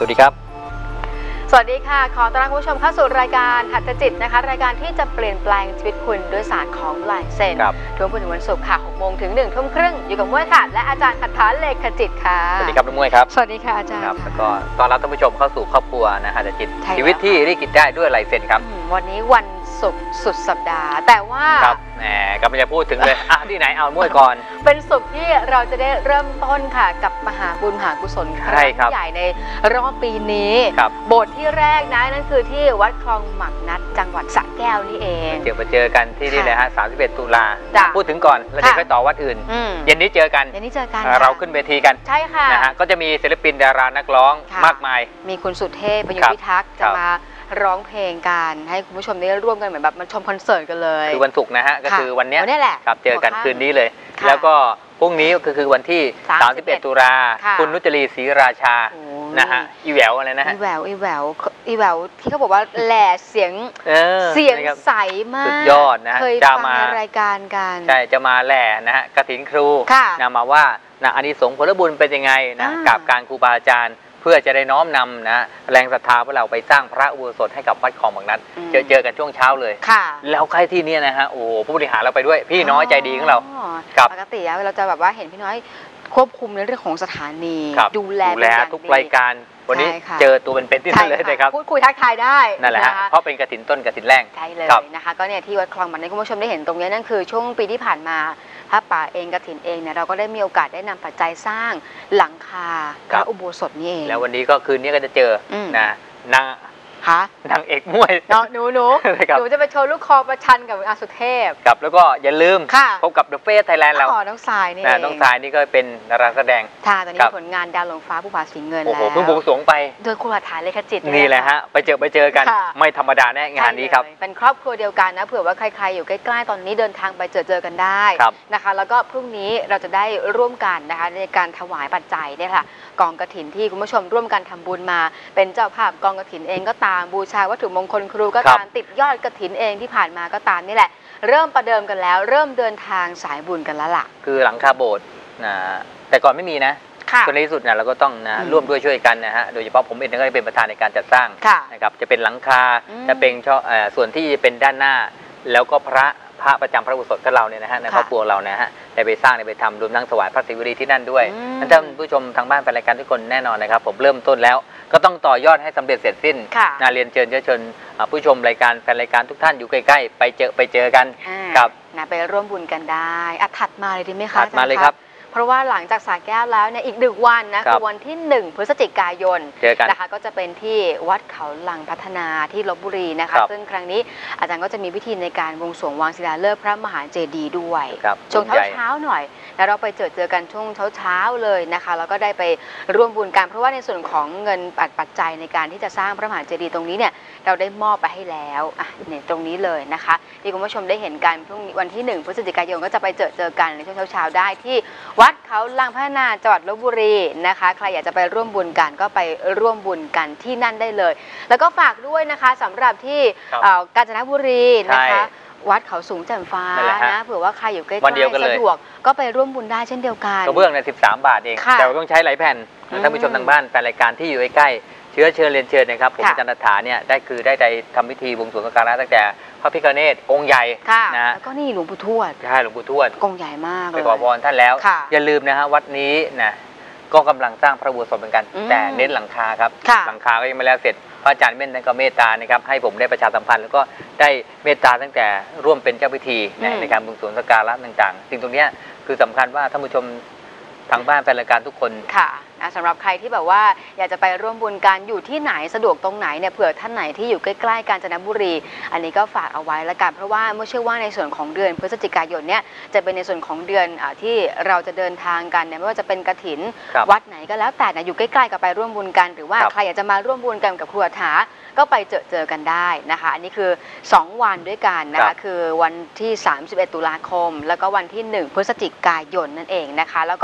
วัสดีครับสวัสดีค่ะขอต้อนรับคุณผู้ชมเข้าสู่รายการหัตถจิตนะคะรายการที่จะเปลี่ยนแปลงชีวิตคุณด้วยศาสตร์ของลายเซ็นทุกวันวันศุกร์ค่ะ 6 โมงถึง 1 ทุ่มครึ่งอยู่กับม้วยค่ะและอาจารย์หัตถาเลขจิตค่ะสวัสดีครับน้องม้วยครับสวัสดีค่ะอาจารย์แล้วก็ต้อนรับท่านผู้ชมเข้าสู่ครอบครัวนะหัตถจิตชีวิตที่รีกิจได้ด้วยลายเซ็นครับวันนี้วันศุกร์สุดสัปดาห์แต่ว่าครับแหมก็ไม่จะพูดถึงเลยที่ไหนเอาม้วยก่อนเป็นศุกร์ที่เราจะได้เริ่มต้นค่ะกับมหาบุญมหากุศลครั้งใหญ่ในรอบปีนี้โบสถ์ที่แรกนะนั่นคือที่วัดคลองหมักนัดจังหวัดสระแก้วนี่เองไปเจอกันที่นี่เลยฮะ31 ตุลาพูดถึงก่อนแล้วเดี๋ยวไปต่อวัดอื่นเย็นนี้เจอกันเราขึ้นเวทีกันใช่ค่ะนะฮะก็จะมีศิลปินดารานักร้องมากมายมีคุณสุเทพประยุทธ์พิทักษ์จะมาร้องเพลงกันให้คุณผู้ชมได้ร่วมกันเหมือนแบบมันชมคอนเสิร์ตกันเลยคือวันศุกร์นะฮะก็คือวันนี้แหละครับเจอกันคืนนี้เลยแล้วก็พรุ่งนี้ก็คือวันที่31 ตุลาคุณนุจรีศรีราชานะฮะอีแหววอะไรนะฮะอีแหววที่เขาบอกว่าแหล่เสียงใสมากสุดยอดนะเคยฟังในรายการกันใช่จะมาแหล่นะฮะกฐินครูนะมาว่านะอานิสงส์ผลบุญเป็นยังไงนะกับการครูบาอาจารย์เพื่อจะได้น้อมนำนะแรงศรัทธาพวกเราไปสร้างพระอุโบสถให้กับวัดคลองบางนัดเจอกันช่วงเช้าเลยแล้วใครที่นี่นะฮะโอ้ผู้บริหารเราไปด้วยพี่น้อยใจดีของเราปกติเราจะแบบว่าเห็นพี่น้อยควบคุมในเรื่องของสถานีดูแลทุกรายการวันนี้เจอตัวเป็นที่นั่นเลยนะครับพูดคุยทักทายได้นั่นแหละฮะเพราะเป็นกฐินต้นกฐินแรงใช่เลยนะคะก็เนี่ยที่วัดคลองบางนัดคุณผู้ชมได้เห็นตรงนี้นั่นคือช่วงปีที่ผ่านมาพระป่าเองกฐินเองเนี่ยเราก็ได้มีโอกาสได้นำปัจจัยสร้างหลังคาพระอุโบสถนี่เองแล้ววันนี้ก็คืนนี้ก็จะเจอนะนางเอกมวยหนูจะไปโชว์ลูกคอประชันกับอาสุเทพกับแล้วก็อย่าลืมพบกับ The Face Thailand เราน้องทรายนี่น้องทรายนี่ก็เป็นดาราแสดงตอนนี้ผลงานดาวหลงฟ้าผู้ผาสีเงินแล้วโอ้โหเพิ่งบวงสรวงไปโดยครูหัตถาเลขจิตนี่แหละฮะไปเจอกันไม่ธรรมดาแน่งานนี้ครับเป็นครอบครัวเดียวกันนะเผื่อว่าใครๆอยู่ใกล้ๆตอนนี้เดินทางไปเจอกันได้นะคะแล้วก็พรุ่งนี้เราจะได้ร่วมกันนะคะในการถวายปัจจัยเนี่ยค่ะกองกฐินที่คุณผู้ชมร่วมกันทำบุญมาเป็นเจ้าภาพกองกฐินเองก็ตามบูชาวัตถุมงคลครูก็ตามติดยอดกฐินเองที่ผ่านมาก็ตามนี่แหละเริ่มประเดิมกันแล้วเริ่มเดินทางสายบุญกันแล้วล่ะคือหลังคาโบสถ์นะแต่ก่อนไม่มีนะในที่สุดเนี่ยเราก็ต้องนะร่วมด้วยช่วยกันนะฮะโดยเฉพาะผมเองก็เป็นประธานในการจัดสร้างนะครับจะเป็นหลังคาจะเป็นส่วนที่เป็นด้านหน้าแล้วก็พระประจำพระอุโบสถของเราเนี่ยนะฮะในครอบครัวเรานะฮะได้ไปสร้างได้ไปทำรวมทั้งถวายพระศิวลีที่นั่นด้วยท่านผู้ชมทางบ้านแฟนรายการทุกคนแน่นอนนะครับผมเริ่มต้นแล้วก็ต้องต่อยอดให้สำเร็จเสร็จสิ้นเรียนเชิญผู้ชมรายการแฟนรายการทุกท่านอยู่ใกล้ๆไปเจอกันครับไปร่วมบุญกันได้ถัดมาเลยดีไหมคะถัดมาเลยครับเพราะว่าหลังจากสระแก้วแล้วเนี่ยอีก1 วันนะคือวันที่1 พฤศจิกายนนะคะก็จะเป็นที่วัดเขาลังพัฒนาที่ลพบุรีนะคะซึ่งครั้งนี้อาจารย์ก็จะมีพิธีในการบวงสรวงวางศิลาฤกษ์พระมหาเจดีย์ด้วยช่วงเช้าหน่อยแล้วเราไปเจอกันช่วงเช้าเลยนะคะแล้วก็ได้ไปร่วมบุญกันเพราะว่าในส่วนของเงินปัจจัยในการที่จะสร้างพระมหาเจดีย์ตรงนี้เนี่ยเราได้มอบไปให้แล้วเนี่ยตรงนี้เลยนะคะที่คุณผู้ชมได้เห็นกันพรุ่งนี้วันที่1 พฤศจิกายนก็จะไปเจอกันในช่วงเช้าได้ที่วัดเขาลังพัฒนาจังหวัดลพบุรีนะคะใครอยากจะไปร่วมบุญกันก็ไปร่วมบุญกันที่นั่นได้เลยแล้วก็ฝากด้วยนะคะสำหรับที่กาญจนบุรีนะคะวัดเขาสูงแจ่มฟ้านะเผื่อว่าใครอยู่ใกล้ๆสะดวกก็ไปร่วมบุญได้เช่นเดียวกันกระเบื้องใน13 บาทเองแต่ต้องใช้หลายแผ่นท่านผู้ชมทางบ้านแฟนรายการที่อยู่ใกล้เชิญเรียนเชิญนะครับผมอาจารย์ณัฐฐาเนี่ยได้ทำพิธีบวงสรวงสักการะตั้งแต่พระพิฆเนศองค์ใหญ่นะแล้วก็นี่หลวงปู่ทวดใช่หลวงปู่ทวดองค์ใหญ่มากเลยไปขอพรท่านแล้วอย่าลืมนะฮะวัดนี้นะก็กำลังสร้างพระอุโบสถเหมือนกันแต่เน้นหลังคาครับหลังคาก็ยังไม่แล้วเสร็จพระอาจารย์เม่นท่านก็เมตตานะครับให้ผมได้ประชาสัมพันธ์แล้วก็ได้เมตตาตั้งแต่ร่วมเป็นเจ้าพิธีในการบวงสรวงสักการะต่างๆสิ่งตรงนี้คือสำคัญว่าท่านผู้ชมทางบ้านแฟนรายการทุกคนค่ะสำหรับใครที่แบบว่าอยากจะไปร่วมบุญกันอยู่ที่ไหนสะดวกตรงไหนเนี่ยเผื่อท่านไหนที่อยู่ใกล้ๆกาญจนบุรีอันนี้ก็ฝากเอาไว้ละกันเพราะว่าเมื่อเชื่อว่าในส่วนของเดือนพฤศจิกายนเนี่ยจะเป็นในส่วนของเดือนที่เราจะเดินทางกันเนี่ยไม่ว่าจะเป็นกฐินวัดไหนก็แล้วแต่อยู่ใกล้ๆกับไปร่วมบุญกันหรือว่าใครอยากจะมาร่วมบุญกันกับครูหัตถาก็ไปเจอกันได้นะคะอันนี้คือ2 วันด้วยกันนะคะคือวันที่31 ตุลาคมแล้วก็วันที่1 พฤศจิกายนนั่นเองนะคะแล้วก็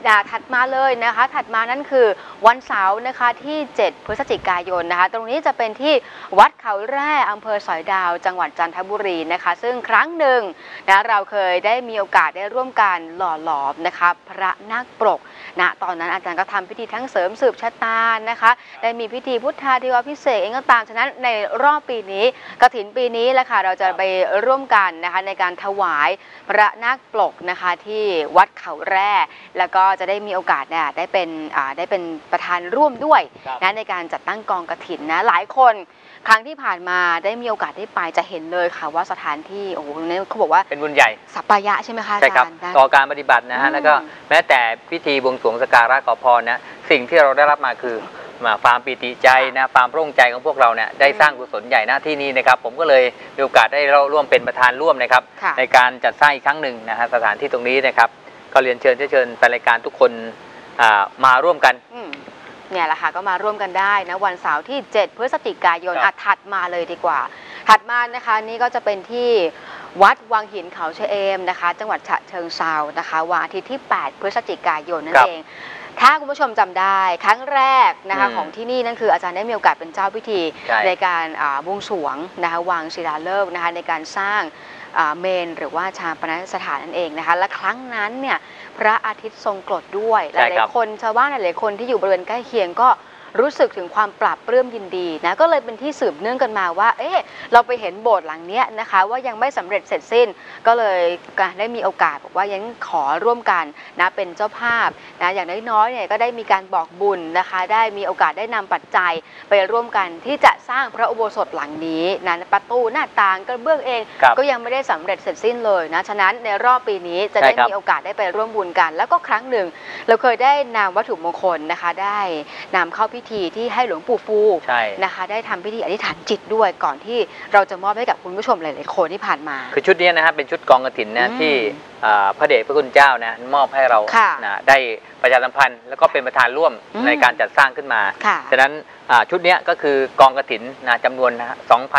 ถัดมาเลยนะคะถัดมานั่นคือวันเสาร์นะคะที่7 พฤศจิกายนนะคะตรงนี้จะเป็นที่วัดเขาแร่อำเภอสอยดาวจังหวัดจันทบุรีนะคะซึ่งครั้งหนึ่งนะเราเคยได้มีโอกาสได้ร่วมกันหล่อหลอมนะคะพระนาคปรกนะตอนนั้นอาจารย์ก็ทำพิธีทั้งเสริมสืบชะตานะคะได้มีพิธีพุทธาธิวาพิเศษเองก็ตามฉะนั้นในรอบปีนี้กฐินปีนี้แหละค่ะเราจะไปร่วมกันนะคะในการถวายพระนาคปรกนะคะที่วัดเขาแร่แล้วก็จะได้มีโอกาสเนี่ยได้เป็นประธานร่วมด้วยนะในการจัดตั้งกองกฐินนะหลายคนครั้งที่ผ่านมาได้มีโอกาสได้ไปจะเห็นเลยค่ะว่าสถานที่โอ้โหนี่เขาบอกว่าเป็นบุญใหญ่สัปปายะใช่ไหมคะอาจารย์ต่อการปฏิบัตินะฮะแล้วก็แม้แต่พิธีบวงสรวงสักการะขอพรนะสิ่งที่เราได้รับมาคือความปีติใจนะความโปร่งใจของพวกเราเนี่ยได้สร้างกุศลใหญ่หน้าที่นี้นะครับผมก็เลยมีโอกาสได้ร่วมเป็นประธานร่วมนะครับในการจัดสร้างอีกครั้งหนึ่งนะฮะสถานที่ตรงนี้นะครับก็เรียนเชิญแฟนรายการทุกคนมาร่วมกันเนี่ยแหละค่ะก็มาร่วมกันได้นะวันเสาร์ที่7 พฤศจิกายนถัดมาเลยดีกว่าถัดมานะคะนี่ก็จะเป็นที่วัดวังหินเขาชะเอมนะคะจังหวัดฉะเชิงเทรานะคะวันอาทิตย์ที่8 พฤศจิกายนนั่นเองถ้าคุณผู้ชมจำได้ครั้งแรกนะคะของที่นี่นั่นคืออาจารย์ได้มีโอกาสเป็นเจ้าพิธีในการบวงสรวงนะคะวางศิลาฤกษ์นะคะในการสร้างเมนหรือว่าชาปนสถานนั่นเองนะคะและครั้งนั้นเนี่ยพระอาทิตย์ทรงกรดด้วยหลายๆคนชาวบ้านหลายๆคนที่อยู่บริเวณใกล้เคียงก็รู้สึกถึงความปราบปลื้มยินดีนะก็เลยเป็นที่สืบเนื่องกันมาว่าเราไปเห็นโบสถ์หลังนี้นะคะว่ายังไม่สำเร็จเสร็จสิ้นก็เลยได้มีโอกาสบอกว่ายังขอร่วมกันนะเป็นเจ้าภาพนะอย่างน้อยๆเนี่ยก็ได้มีการบอกบุญนะคะได้มีโอกาสได้นำปัจจัยไปร่วมกันที่จะสร้างพระอุโบสถหลังนี้นะประตูหน้าต่างกระเบื้องเองก็ยังไม่ได้สำเร็จเสร็จสิ้นเลยนะฉะนั้นในรอบปีนี้จะได้มีโอกาสได้ไปร่วมบุญกันแล้วก็ครั้งหนึ่งเราเคยได้นำวัตถุมงคลนะคะได้นำเข้าพิธีที่ให้หลวงปู่ฟูนะคะได้ทำพิธีอธิษฐานจิตด้วยก่อนที่เราจะมอบให้กับคุณผู้ชมหลายๆคนที่ผ่านมาคือชุดนี้นะครับเป็นชุดกองกฐินนะที่พระเดชพระคุณเจ้านะมอบให้เรานะได้ประชาสัมพันธ์แล้วก็เป็นประธานร่วมในการจัดสร้างขึ้นมาฉะนั้นชุดนี้ก็คือกองกฐินนะจำนวนนะ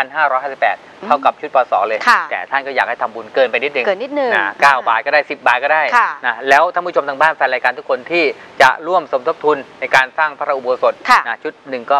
2,558 เท่ากับชุดปศเลยแต่ท่านก็อยากให้ทำบุญเกินไปนิดนึงนะ9 บาทก็ได้10 บาทก็ได้นะแล้วท่านผู้ชมทางบ้านแฟนรายการทุกคนที่จะร่วมสมทบทุนในการสร้างพระอุโบสถนะชุดหนึ่งก็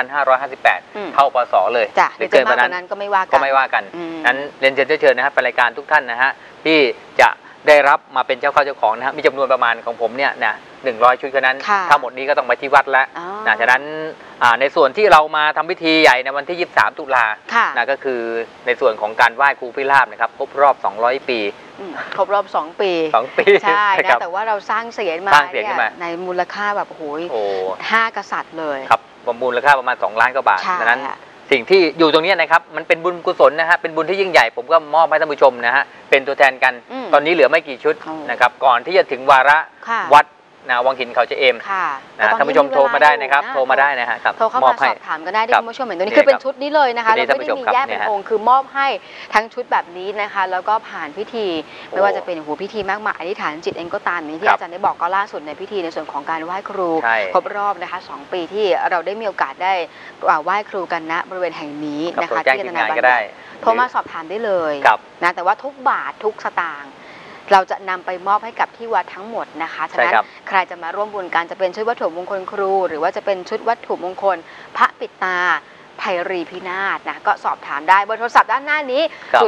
2,558 เท่าปศเลยหรือเกินกว่านั้นก็ไม่ว่ากันนั้นเรียนเชิญนะครับแฟนรายการทุกท่านนะฮะที่จะได้รับมาเป็นเจ้าของนะฮะมีจำนวนประมาณของผมเนี่ยนะ100 ชุดเท่านั้นทั้งหมดนี้ก็ต้องไปที่วัดแล้วนะฉะนั้นในส่วนที่เรามาทำพิธีใหญ่ในวันที่23 ตุลานะก็คือในส่วนของการไหว้ครูพิราบนะครับครบรอบ200 ปีครบรอบ2 ปีใช่นะแต่ว่าเราสร้างเสียงมาในมูลค่าแบบโอ้ย5 กษัตริย์เลยครับมูลค่าประมาณ2 ล้านกว่าบาทฉะนั้นสิ่งที่อยู่ตรงนี้นะครับมันเป็นบุญกุศลนะฮะเป็นบุญที่ยิ่งใหญ่ผมก็มอบให้ท่านผู้ชมนะฮะเป็นตัวแทนกันตอนนี้เหลือไม่กี่ชุดนะครับก่อนที่จะถึงวาระวัดวังหินเขาชะเอมท่านผู้ชมโทรมาได้นะครับโทรมาได้นะฮะโทรเข้ามาสอบถามก็ได้ที่คุณผู้ชมเห็นตัวนี้คือเป็นชุดนี้เลยนะคะเราไม่ได้มีแยกเป็นองค์คือมอบให้ทั้งชุดแบบนี้นะคะแล้วก็ผ่านพิธีไม่ว่าจะเป็นพิธีมากมายอธิษฐานจิตเองก็ตามอย่างที่อาจารย์ได้บอกก็ล่าสุดในพิธีในส่วนของการไหว้ครูครบรอบนะคะ2 ปีที่เราได้มีโอกาสได้ไหว้ครูกันณบริเวณแห่งนี้นะคะที่รัตนบัณฑิตโทรมาสอบถามได้เลยนะแต่ว่าทุกบาททุกสตางค์เราจะนำไปมอบให้กับที่วัดทั้งหมดนะคะฉะนั้นใครจะมาร่วมบุญกันจะเป็นชุดวัตถุมงคลครูหรือว่าจะเป็นชุดวัตถุมงคลพระปิดตาไพรีพินาศนะก็สอบถามได้เบอร์โทรศัพท์ด้านหน้านี้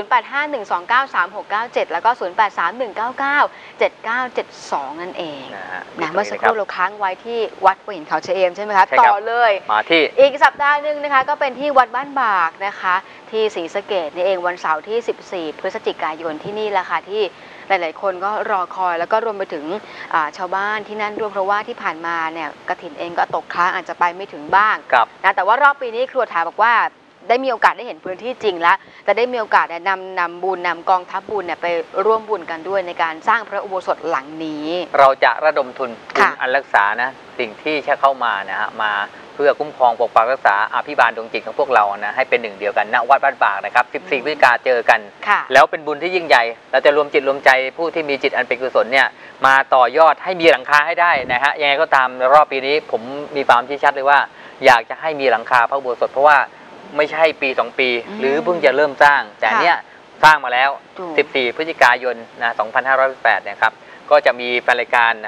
0851293697 แล้วก็ 0831997972 นั่นเองนะเมื่อสักครู่เราค้างไว้ที่วัดวังหินเขาชะเอมใช่ไหมคะต่อเลยมาที่อีกสัปดาห์นึงนะคะก็เป็นที่วัดบ้านบากนะคะที่ศรีสะเกษนี่เองวันเสาร์ที่14 พฤศจิกายนที่นี่แหละค่ะที่หลายๆคนก็รอคอยแล้วก็รวมไปถึงชาวบ้านที่นั่นด้วยเพราะว่าที่ผ่านมาเนี่ยกฐินเองก็ตกค้างอาจจะไปไม่ถึงบ้างนะแต่ว่ารอบปีนี้ครัวถาบอกว่าได้มีโอกาสได้เห็นพื้นที่จริงแล้วจะได้มีโอกาสนำบุญนำกองทัพบุญเนี่ยไปร่วมบุญกันด้วยในการสร้างพระอุโบสถหลังนี้เราจะระดมทุนอันรักษานะสิ่งที่จะเข้ามานะฮะมาเพื่อคุ้มครองปกปักรักษาอภิบาลดวงจิตของพวกเรานะให้เป็นหนึ่งเดียวกันณวัดบ้านบากนะครับ14 พฤศจิกายนเจอกันแล้วเป็นบุญที่ยิ่งใหญ่เราจะรวมจิตรวมใจผู้ที่มีจิตอันเป็นกุศลเนี่ยมาต่อยอดให้มีหลังคาให้ได้นะฮะยังไงก็ตามรอบปีนี้ผมมีความชี้ชัดเลยว่าอยากจะให้มีหลังคาพระอุโบสถเพราะว่าไม่ใช่ปี2 ปีหรือเพิ่งจะเริ่มสร้างแต่เนี้ยสร้างมาแล้ว14 พฤศจิกายนนะ2508นะครับก็จะมีแฟนรายการนะฮะผ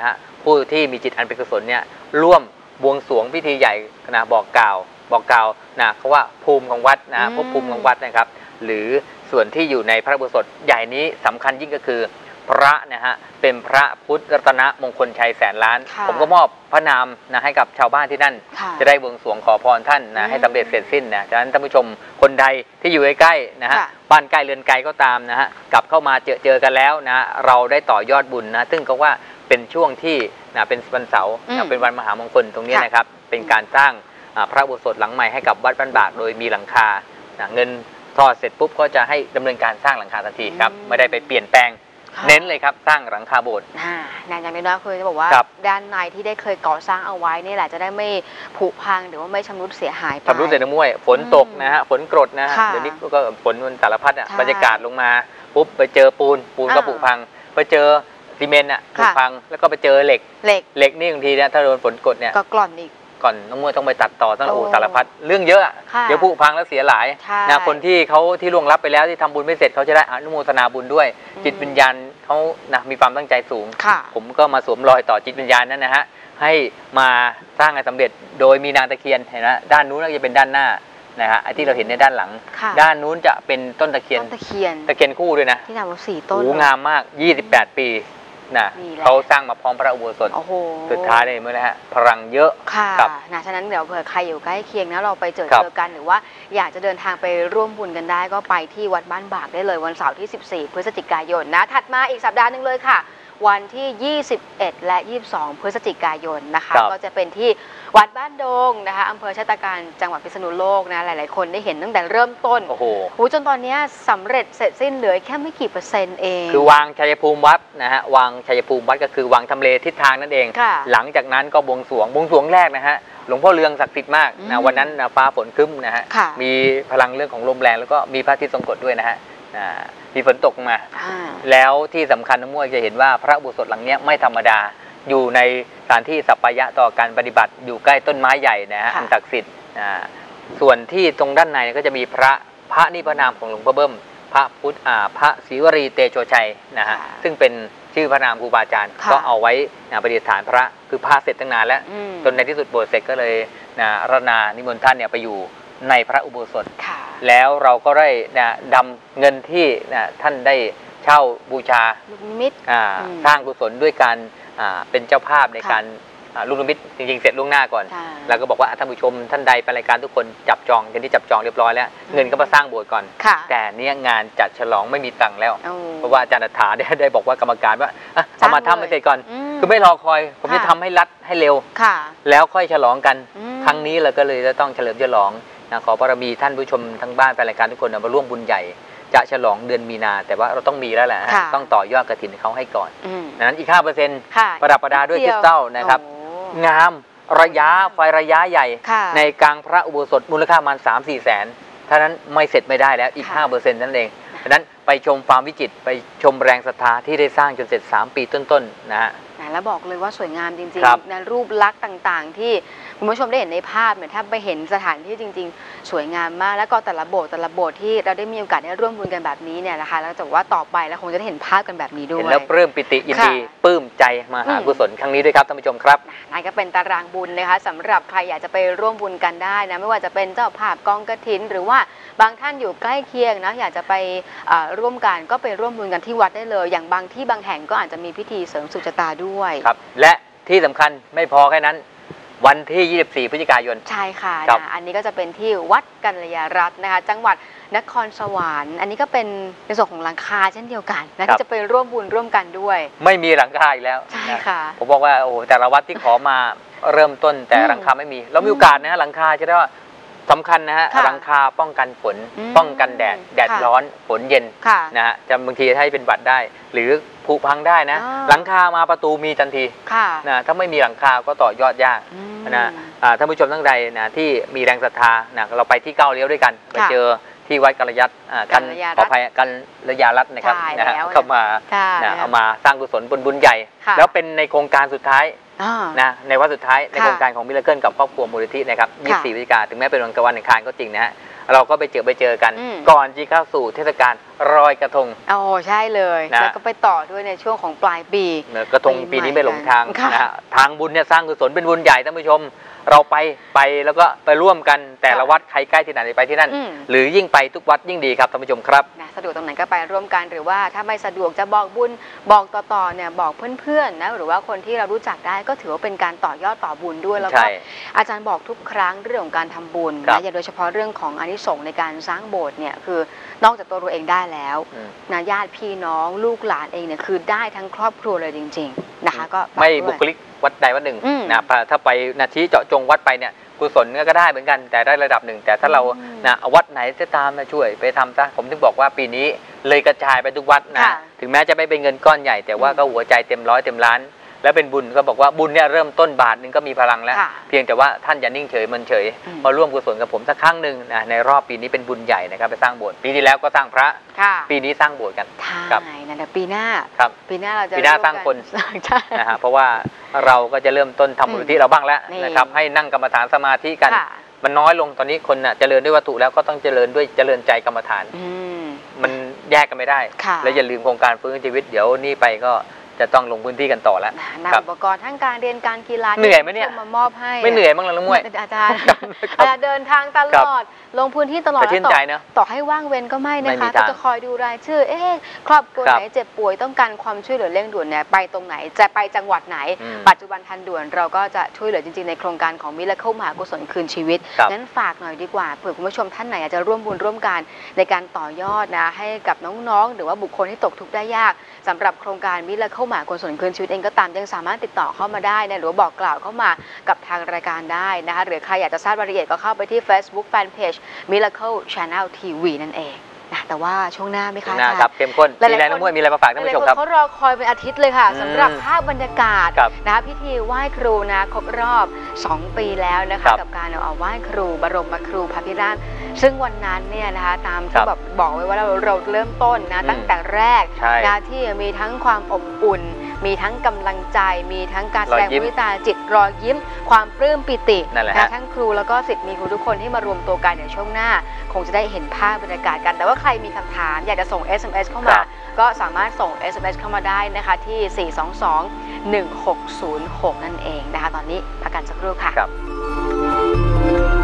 ผู้ที่มีจิตอันเป็นกุศลเนี่ยร่วมบวงสรวงพิธีใหญ่นะบอกกล่าวนะเขาว่าภูมิของวัดนะภพภูมิของวัดนะครับหรือส่วนที่อยู่ในพระอุโบสถใหญ่นี้สำคัญยิ่งก็คือพระนะฮะเป็นพระพุทธรัตนมงคลชัยแสนล้านผมก็มอบพระนามนะให้กับชาวบ้านที่นั่นจะได้บวงสรวงขอพรท่านนะให้สำเร็จเสร็จสิ้นนะฉะนั้นท่านผู้ชมคนใดที่อยู่ใกล้ๆนะฮะบ้านใกล้เรือนไกลก็ตามนะฮะกลับเข้ามาเจอกันแล้วนะเราได้ต่อยอดบุญนะซึ่งก็ว่าเป็นช่วงที่นะเป็นวันเสาร์นะเป็นวันมหามงคลตรงนี้นะครับเป็นการสร้างพระอุโบสถหลังใหม่ให้กับวัดบ้านบากโดยมีหลังคาเงินทอดเสร็จปุ๊บก็จะให้ดำเนินการสร้างหลังคาทันทีครับไม่ได้ไปเปลี่ยนแปลงเน้นเลยครับสร้างหลังคาโบสถ์อย่างน้อยๆคือจะบอกว่าด้านในที่ได้เคยก่อสร้างเอาไว้นี่แหละจะได้ไม่ผุพังหรือว่าไม่ชำรุดเสียหายไปชำรุดเสียน้ำฝนตกนะฮะฝนกรดนะเดี๋ยวนี้ก็ฝนมันสารพัดบรรยากาศลงมาปุ๊บไปเจอปูนก็ผุพังไปเจอซีเมนต์ผุพังแล้วก็ไปเจอเหล็กนี่บางทีเนี่ยถ้าโดนฝนกรดเนี่ยก็กร่อนอีกก่อนน้องมวยต้องไปตัดต่อต้องสารพัดเรื่องเยอะเดี๋ยวผุพังแล้วเสียหลายนะคนที่เขาที่ล่วงลับไปแล้วที่ทำบุญไม่เสร็จเขาจะได้อนุโมทนาบุญด้วยจิตวิญญาณเขานะมีความตั้งใจสูงผมก็มาสวมรอยต่อจิตวิญญาณนั้นนะฮะให้มาสร้างให้สำเร็จโดยมีนางตะเคียนเห็นนะด้านนู้นก็จะเป็นด้านหน้านะฮะที่เราเห็นในด้านหลังด้านนู้นจะเป็นต้นตะเคียนคู่ด้วยนะที่ทำมา4 ต้นงามมาก28 ปีนะเขาสร้างมาพร้อมพระอุโบสถสุดท้ายเลยเมื่อไรฮะพลังเยอะค่ะนะฉะนั้นเดี๋ยวเผื่อใครอยู่ใกล้เคียงนะเราไปเจอกันหรือว่าอยากจะเดินทางไปร่วมบุญกันได้ก็ไปที่วัดบ้านบากได้เลยวันเสาร์ที่14 พฤศจิกายนนะถัดมาอีกสัปดาห์นึงเลยค่ะวันที่21และ22 พฤศจิกายนนะคะก็จะเป็นที่วัดบ้านดงนะคะอำเภอชะตาการจังหวัดพิษณุโลกนะหลายๆคนได้เห็นตั้งแต่เริ่มต้นโอ้โหจนตอนนี้สำเร็จเสร็จสิ้นเหลือแค่ไม่กี่%เองคือวางชัยภูมิวัดนะฮะวางชัยภูมิวัดก็คือวางทำเลทิศทางนั่นเองหลังจากนั้นก็บวงสรวงแรกนะฮะหลวงพ่อเรืองศักดิ์สิทธิ์มากนะวันนั้นฟ้าฝนครึ้มนะฮะมีพลังเรื่องของลมแรงแล้วก็มีพระอาทิตย์ทรงกฎด้วยนะฮะมีฝนตกมาแล้วที่สำคัญน้องมวยจะเห็นว่าพระอุโบสถหลังนี้ไม่ธรรมดาอยู่ในสถานที่สัปปายะต่อการปฏิบัติอยู่ใกล้ต้นไม้ใหญ่นะฮะอันศักดิ์สิทธิ์ส่วนที่ตรงด้านในก็จะมีพระนิพพานามของหลวงพ่อเบิ้มพระศรีวรีเตโชชัยนะฮะซึ่งเป็นชื่อพระนามครูบาอาจารย์ก็เอาไว้ประดิษฐานพระคือพระเสร็จตั้งนานแล้วจนในที่สุดโบสถ์เสร็จก็เลยรัตนานิมนต์ท่านเนี่ยไปอยู่ในพระอุโบสถแล้วเราก็ได้ดำเงินที่ท่านได้เช่าบูชาลูกนิมิตสร้างกุศลด้วยการเป็นเจ้าภาพในการลูกนิมิตจริงๆเสร็จล่วงหน้าก่อนแล้วก็บอกว่าท่านผู้ชมท่านใดไปรายการทุกคนจับจองที่จับจองเรียบร้อยแล้วเงินก็มาสร้างโบสถ์ก่อนแต่เนี้ยงานจัดฉลองไม่มีตังค์แล้วเพราะว่าอาจารย์อัฏฐาได้บอกว่ากรรมการว่าเอามาทำให้เสร็จก่อนคือไม่รอคอยผมจะทำให้รัดให้เร็วแล้วค่อยฉลองกันครั้งนี้เราก็เลยจะต้องเฉลิมฉลองขอบารมีท่านผู้ชมทั้งบ้านแฟนรายการทุกคนมาร่วมบุญใหญ่จะฉลองเดือนมีนาแต่ว่าเราต้องมีแล้วแหละต้องต่อยอดกฐินเขาให้ก่อนนั้นอีก 5% ประดับประดาด้วยคริสตัลนะครับงามระยะไฟระยะใหญ่ในกลางพระอุโบสถมูลค่ามัน 3-4 แสนถ้านั้นไม่เสร็จไม่ได้แล้วอีก 5% นั่นเองดังนั้นไปชมความวิจิตรไปชมแรงศรัทธาที่ได้สร้างจนเสร็จ3 ปีต้นๆนะฮะแล้วบอกเลยว่าสวยงามจริงๆนะรูปลักษณ์ต่างๆที่คุณผู้ชมได้เห็นในภาพเนี่ยถ้าไปเห็นสถานที่จริงๆสวยงามมากแล้วก็แต่ละโบสถ์ที่เราได้มีโอกาสได้ร่วมบุญกันแบบนี้เนี่ยนะคะแล้วจะบอกว่าต่อไปแล้วคงจะได้เห็นภาพกันแบบนี้ด้วยแล้วปลื้มปิติยินดีปลื้มใจมาหากุศลครั้งนี้ด้วยครับท่านผู้ชมครับนั่นก็เป็นตารางบุญนะคะสำหรับใครอยากจะไปร่วมบุญกันได้นะไม่ว่าจะเป็นเจ้าภาพกองกฐินหรือว่าบางท่านอยู่ใกล้เคียงนะอยากจะไปร่วมกันก็ไปร่วมบุญกันที่วัดได้เลยอย่างบางที่บางแห่งก็อาจจะมีพิธีเสริมสุขชะตาด้วยครับและที่สำคัญไม่พอแค่นั้นวันที่ 24 พฤศจิกายนใช่ค่ะอันนี้ก็จะเป็นที่วัดกัลยารัตน์นะคะจังหวัดนครสวรรค์อันนี้ก็เป็นในส่วนของหลังคาเช่นเดียวกันนะที่จะไปร่วมบุญร่วมกันด้วยไม่มีหลังคาอีกแล้วใช่ค่ะผมบอกว่าโอ้โหแต่ละวัดที่ขอมาเริ่มต้นแต่หลังคาไม่มีเรามีโอกาสนะหลังคาจะได้ว่าสำคัญนะฮะหลังคาป้องกันฝนป้องกันแดดร้อนฝนเย็นนะฮะจะบางทีให้เป็นบัตรได้หรือผุพังได้นะหลังคามาประตูมีทันทีนะถ้าไม่มีหลังคาก็ต่อยอดยากนะท่านผู้ชมทั้งใดนะที่มีแรงศรัทธานะเราไปที่9 เลี้ยวด้วยกันไปเจอที่วัดกัลยาขออภัยกัลยารัตน์นะครับเข้ามาเอามาสร้างกุศลบุญใหญ่แล้วเป็นในโครงการสุดท้ายนะในวัดสุดท้ายในโครงการของมิราเคิลกับครอบครัวมูลนิธินะครับ24 พฤศจิกายนถึงแม้เป็นวันอังคารก็จริงนะฮะเราก็ไปเจอกันก่อนที่เข้าสู่เทศกาลลอยกระทงโอ้ใช่เลยแล้วก็ไปต่อด้วยในช่วงของปลายปีกระทงปีนี้ไม่หลงทางนะทางบุญเนี่ยสร้างกุศลเป็นบุญใหญ่ท่านผู้ชมเราไปแล้วก็ไปร่วมกันแต่ละวัดใครใกล้ที่ไหนไปที่นั่นหรือยิ่งไปทุกวัดยิ่งดีครับท่านผู้ชมครับสะดวกตรงไหนก็ไปร่วมกันหรือว่าถ้าไม่สะดวกจะบอกบุญบอกต่อเนี่ยบอกเพื่อนๆนะหรือว่าคนที่เรารู้จักได้ก็ถือว่าเป็นการต่อยอดต่อบุญด้วยแล้วก็อาจารย์บอกทุกครั้งเรื่องของการทำบุญนะโดยเฉพาะเรื่องของอานิสงส์ในการสร้างโบสถ์เนี่ยคือนอกจากตัวเราเองได้แล้วนะญาติพี่น้องลูกหลานเองเนี่ยคือได้ทั้งครอบครัวเลยจริงๆนะคะก็ไม่บุคลิกวัดใดวัดหนึ่งนะถ้าไปนาทีเจาะจงวัดไปเนี่ยกุศลก็ได้เหมือนกันแต่ได้ระดับหนึ่งแต่ถ้าเรานะวัดไหนจะตามมาช่วยไปทำซะผมถึงบอกว่าปีนี้เลยกระจายไปทุกวัดนะถึงแม้จะไม่เป็นเงินก้อนใหญ่แต่ว่าก็หัวใจเต็มร้อยเต็มล้านแล้วเป็นบุญก็บอกว่าบุญเนี่ยเริ่มต้นบาทนึงก็มีพลังแล้วเพียงแต่ว่าท่านอย่านิ่งเฉยมันเฉยมาร่วมกุศลกับผมสักครั้งหนึ่งนะในรอบปีนี้เป็นบุญใหญ่นะครับไปสร้างโบสถ์ปีที่แล้วก็สร้างพระปีนี้สร้างโบสถ์กันครับนั่นแหละปีหน้าเราจะสร้างคนนะฮะเพราะว่าเราก็จะเริ่มต้นทำบุญที่เราบ้างแล้วนะครับให้นั่งกรรมฐานสมาธิกันมันน้อยลงตอนนี้คนเจริญด้วยวัตถุแล้วก็ต้องเจริญด้วยเจริญใจกรรมฐานมันแยกกันไม่ได้แล้วอย่าลืมโครงการฟื้นชีวิตเดี๋ยวนี่ไปก็จะต้องลงพื้นที่กันต่อแล้วนำอุปกรณ์ทั้งการเรียนการกีฬาเหนื่อยไหมเนี่ยมามอบให้ไม่เหนื่อยบ้างหรอลุงมวยอาจารย์เดินทางตลอดลงพื้นที่ตลอดต่อให้ว่างเว้นก็ไม่นะคะก็จะคอยดูรายชื่อครอบครัวไหนเจ็บป่วยต้องการความช่วยเหลือเร่งด่วนเนี่ยไปตรงไหนจะไปจังหวัดไหนปัจจุบันทันด่วนเราก็จะช่วยเหลือจริงๆในโครงการของมิราเคิลมหากุศลคืนชีวิตงั้นฝากหน่อยดีกว่าเผื่อคุณผู้ชมท่านไหนอยากจะร่วมบุญร่วมกันในการต่อยอดนะให้กับน้องๆหรือว่าบุคคลที่ตกทุกข์ได้ยากสำหรับโครงการมิราเคิลมหากุศลคืนชีวิตเองก็ตามยังสามารถติดต่อเข้ามาได้นะหรือบอกกล่าวเข้ามากับทางรายการได้นะคะหรือใครอยากจะทราบรายละเอียดก็เข้าไปที่ Facebook Fanpage Miracle Channel TV นั่นเองนะแต่ว่าช่วงหน้าไม่คะครับเข้มข้นมีอะไรน้องมวยมีอะไรมาฝากท่านผู้ชมครับเขารอคอยเป็นอาทิตย์เลยค่ะสำหรับภาพบรรยากาศนะคะพิธีไหว้ครูนะครบรอบ2 ปีแล้วนะคะกับการเอาไหว้ครูบรมครูพระพิราชซึ่งวันนั้นเนี่ยนะคะตามที่แบบบอกไว้ว่าเราเริ่มต้นนะตั้งแต่แรกนะที่มีทั้งความอบอุ่นมีทั้งกำลังใจมีทั้งการแสดงวิตาจิตรอยยิ้มความปลื้มปิตินะทั้งครูแล้วก็ศิษย์มีครูทุกคนที่มารวมตัวกันในช่วงหน้าคงจะได้เห็นภาพบรรยากาศกันแต่ว่าใครมีคำถามอยากจะส่ง SMS เข้ามาก็สามารถส่ง SMS เข้ามาได้นะคะที่422-1606นั่นเองนะคะตอนนี้พักกันสักครู่ค่ะ